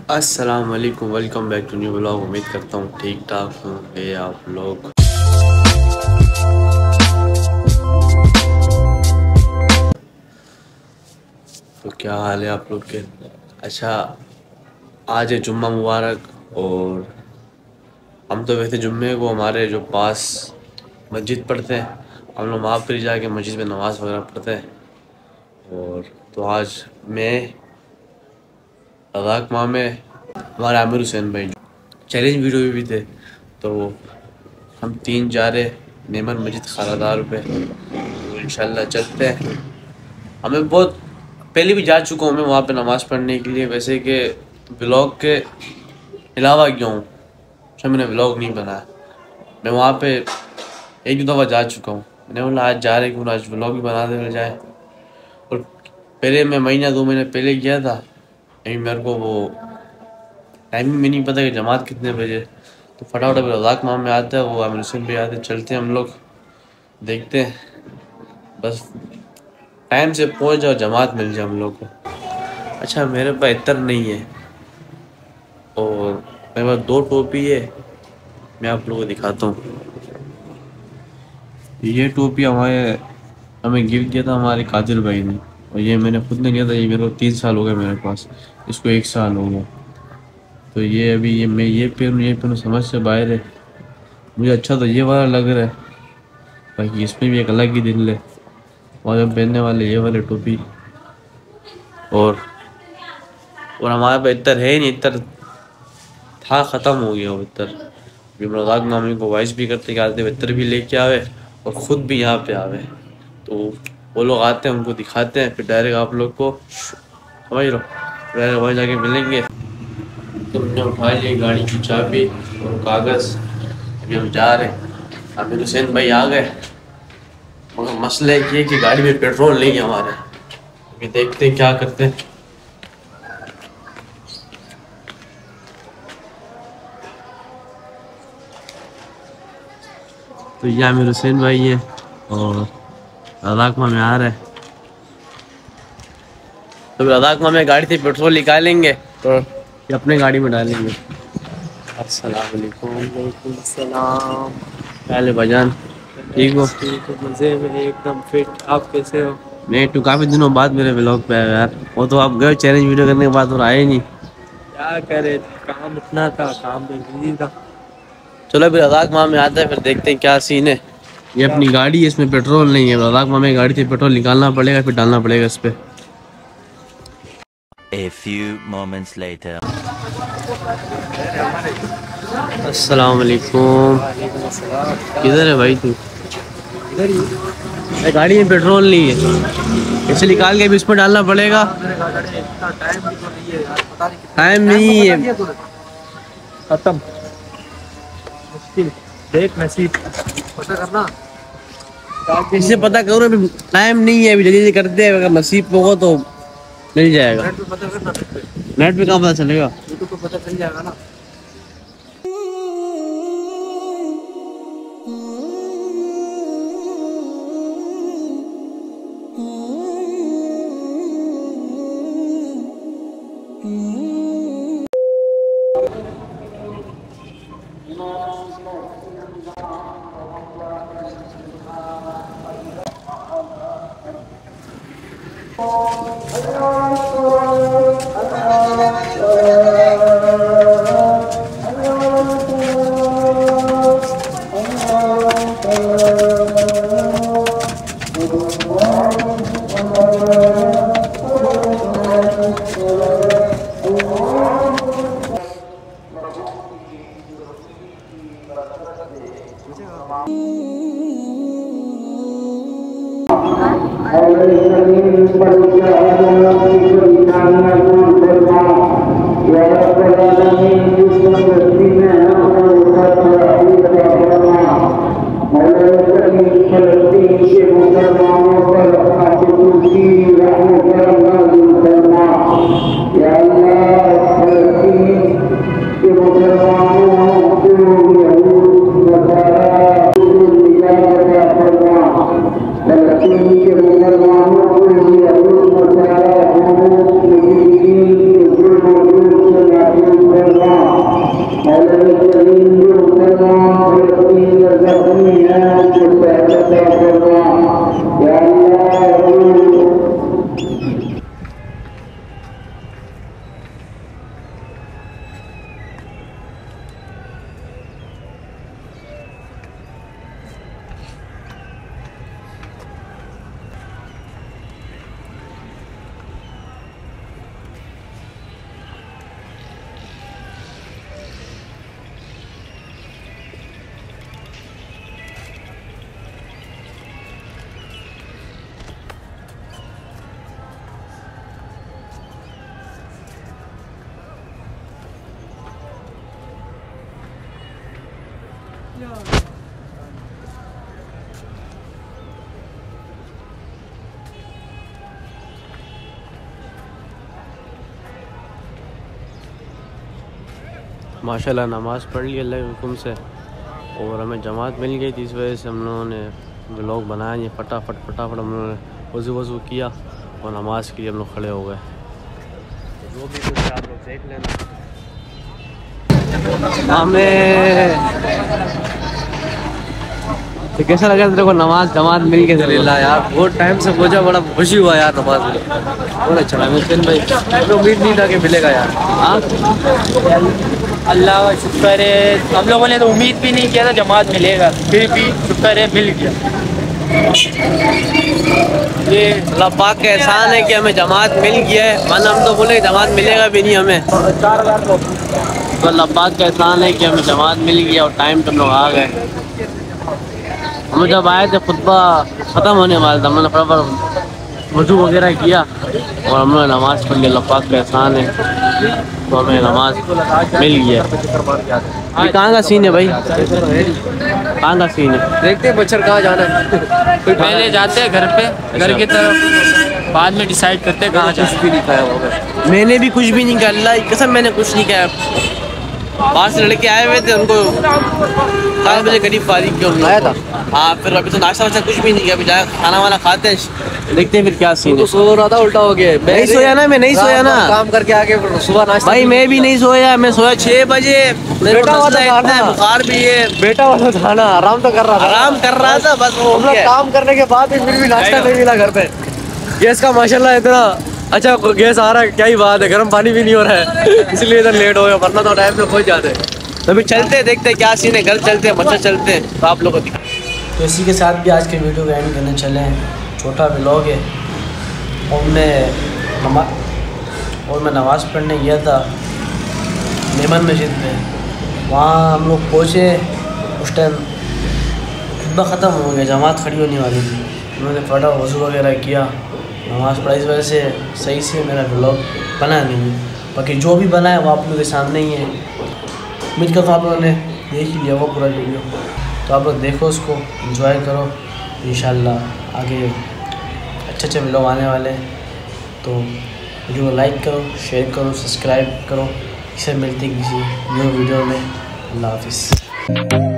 अस्सलाम वालेकुम, welcome back to new blog. उम्मीद करता हूँ ठीक ठाक होंगे आप लोग। तो क्या हाल है आप लोग के? अच्छा, आज है जुम्मा मुबारक। और हम तो वैसे जुम्मे को हमारे जो पास मस्जिद पढ़ते हैं, हम लोग वहाँ पर जाके मस्जिद में नमाज़ वगैरह पढ़ते हैं। और तो आज मैं रज़ाक माँ में हमारे आमिर हुसैन भाई चैलेंज वीडियो भी थे, तो हम तीन जा रहे नेमर मस्जिद खारादार पे। तो इंशाल्लाह चलते हैं। हमें बहुत पहले भी जा चुका हूँ मैं वहाँ पे नमाज़ पढ़ने के लिए, वैसे कि ब्लॉग के अलावा क्यों अच्छा मैंने ब्लॉग नहीं बनाया। मैं वहाँ पे एक दो दफ़ा जा चुका हूँ। मैंने बोला आज जा रहे क्यों आज ब्लॉग भी बना देना जाए। और पहले मैं महीना 2 महीने पहले गया था, अभी मेरे को वो टाइमिंग में नहीं पता कि जमात कितने बजे। तो फटाफट अभी रज़ाक माम में आता है, वो आमिर हुसैन भी आते, चलते हैं हम लोग, देखते हैं बस टाइम से पहुंच जाओ, जमात मिल जाए हम लोग को। अच्छा, मेरे पास इतर नहीं है और मेरे पास 2 टोपी है, मैं आप लोगों को दिखाता हूँ। ये टोपी हमें गिफ्ट दिया था हमारे कादिर भाई ने, और ये मैंने खुद ने लिया था। ये मेरे को 3 साल हो गए मेरे पास, इसको 1 साल हो गया। तो ये अभी मैं ये पहनूँ समझ से बाहर है। मुझे अच्छा तो ये वाला लग रहा है, बाकी इसमें भी एक अलग ही दिल है। और हम पहनने वाले ये वाले टोपी। और हमारे पास इतर है ही नहीं, इतर था, ख़त्म हो गया वो इतर। अभी मजाक मामी को वॉइस भी करते कि आते इतर भी लेके आवे और ख़ुद भी यहाँ पे आवे। तो वो लोग आते हैं, उनको दिखाते हैं, फिर डायरेक्ट आप लोग को समझ लो डायरेक्ट वहाँ जाके मिलेंगे। तो हमने उठा लिया गाड़ी की चाबी और कागज़, अभी हम जा रहे हैं। आमिर हुसैन भाई आ गए, मगर मसला ये है कि गाड़ी में पेट्रोल नहीं है हमारे। अभी देखते हैं क्या करते हैं। तो ये आमिर हुसैन भाई है और रज़ाक माँ में आ रहा है। तो रज़ाक माँ में गाड़ी से पेट्रोल निकालेंगे तो ये अपने गाड़ी में डालेंगे। अस्सलाम वालेकुम। वालेकुम सलाम। क्या हाल है भाईजान, ठीक हो? ठीक हो, मज़े में, एकदम फिट। आप कैसे हो? मैं तो काफ़ी दिनों बाद मेरे ब्लॉग पे आया यार। वो तो आप गए चैलेंज वीडियो करने के बाद और आए नहीं। क्या करे, काम इतना था, काम में बिजी था। चलो अभी रज़ाक माँ में आता है, फिर देखते हैं क्या सीन है। ये अपनी गाड़ी है, इसमें पेट्रोल नहीं है। रज़ाक माँ में गाड़ी से पेट्रोल निकालना पड़ेगा, फिर डालना पड़ेगा इस पर। A few moments later. अस्सलाम वालेकुम। वालेकुम सलाम। किधर है भाई तू? इधर ही। गाड़ी में पेट्रोल नहीं है, इसे निकाल के भी इसमें डालना पड़ेगा। इतना टाइम भी तो नहीं है यार, पता नहीं कितना टाइम नहीं है, खत्म, मुश्किल। देख नसीब पता करना। इससे पता करो, अभी टाइम नहीं है, अभी जल्दी जल्दी करते हैं। अगर नसीब होगा तो मिल जाएगा। नेट पे पता करना, नेट पे कहाँ पता चलेगा? यूट्यूब पे पता चल जाएगा ना। Amin. माशाल्लाह नमाज़ पढ़ ली अल्लाह के हुक्म से और हमें जमात मिल गई थी। इस वजह से हम लोगों ने व्लॉग बनाया। ये फटाफट हम लोगों ने वज़ू किया और नमाज़ के लिए हम लोग खड़े हो गए। जो भी कुछ आप लोग देख लेना। हमें तो कैसा लगा तेरे को जमात मिल के? यार बहुत टाइम से खोजा, बड़ा खुशी हुआ यार नमाज में, बहुत अच्छा लगा। भाई उम्मीद नहीं था कि मिलेगा यार। हाँ अल्लाह का शुक्र है, हम लोगों ने तो उम्मीद भी नहीं किया था जमात मिलेगा, फिर भी शुक्र है मिल गया। ये अल्लाह पाक का एहसान है कि हमें जमात मिल गया है, वरना हम तो बोले जमात मिलेगा भी नहीं हमें। तो अल्लाह पाक का एहसान है कि हमें जमात मिल गया और टाइम पे हम लोग आ गए। हम जब आए थे खुतबा ख़त्म होने वाला था, हमने फटाफट वज़ू वगैरह किया और हम लोग नमाज़ पढ़ ली। अल्लाह पाक का एहसान है तो हमें नमाज मिल गया। ये कहाँ का सीन है भाई? कहाँ का सीन है? देखते हैं मच्छर कहाँ जाना है। कोई पहले जाते हैं घर पे, घर की तरफ, बाद में डिसाइड करते हैं कहाँ जाना। भी नहीं खाया होगा। मैंने भी कुछ भी नहीं किया, अल्लाह की कसम मैंने कुछ नहीं किया। बाहर से लड़के आए हुए थे, उनको 7 बजे करीब फारिग किया आया था। हाँ फिर अभी तो नाश्ता वाश्ता कुछ भी नहीं किया। अभी जाए खाना वाना खाते हैं, देखते हैं फिर क्या सीन है। सो रहा था, उल्टा हो गया। नहीं सोया ना, मैं नहीं सोया ना, काम करके आके सुबह नाश्ता। भाई मैं भी नहीं सोया, मैं सोया 6 बजे। मेरे को इतना है, बुखार भी है। बेटा वाला था ना, आराम तो कर रहा था। आराम कर रहा था बस। वो काम करने के बाद भी फिर भी नाश्ता नहीं मिला घर पे। गैस का माशाल्लाह इतना अच्छा गैस आ रहा है, क्या ही बात है। गर्म पानी भी नहीं हो रहा है, इसलिए इधर लेट हो गया, वरना तो टाइम से पहुंच जाते। तो अभी चलते हैं, देखते हैं क्या सीन है। घर चलते हैं, बच्चा चलते हैं तो आप लोगों को। तो इसी के साथ भी आज के वीडियो का एंड करने चले हैं। छोटा व्लॉग है। और मैं नमाज़ पढ़ने गया था मेमन मस्जिद में। वहाँ हम लोग पहुँचे, उस टाइम खुतबा ख़त्म हो गया, जमात खड़ी होने वाली थी। उन्होंने फटाफट वज़ू वगैरह किया, नमाज़ पढ़ाई। इस वजह से सही से मेरा व्लॉग बना नहीं है। बाकी जो भी बना है वो आप लोगों के सामने ही है। उम्मीद करता हूँ आप लोगों ने देख ही लिया वो पूरा वीडियो। तो आप लोग देखो, उसको एंजॉय करो। इंशाल्लाह आगे अच्छे व्लॉग आने वाले हैं। तो वीडियो को लाइक करो, शेयर करो, सब्सक्राइब करो। इससे मिलती किसी न्यू वीडियो में। अल्लाह हाफिज़।